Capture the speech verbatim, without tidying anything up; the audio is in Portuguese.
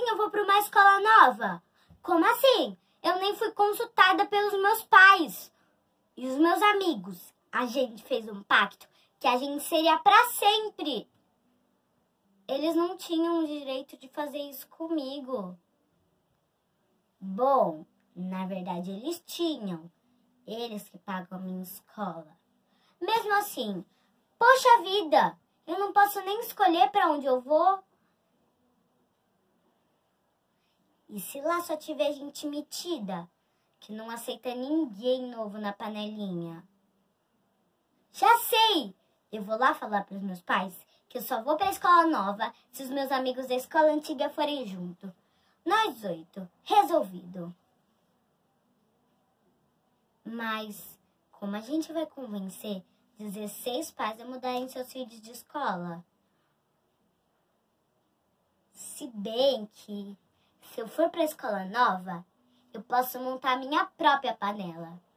eu vou para uma escola nova. Como assim? Eu nem fui consultada pelos meus pais e os meus amigos. A gente fez um pacto que a gente seria para sempre. Eles não tinham o direito de fazer isso comigo. Bom, na verdade eles tinham. Eles que pagam a minha escola. Mesmo assim, poxa vida, eu não posso nem escolher para onde eu vou. E se lá só tiver gente metida, que não aceita ninguém novo na panelinha? Já sei! Eu vou lá falar para os meus pais que eu só vou para a escola nova se os meus amigos da escola antiga forem junto. Nós oito, resolvido. Mas como a gente vai convencer dezesseis pais a mudarem seus filhos de escola? Se bem que, se eu for para a escola nova, eu posso montar minha própria panela.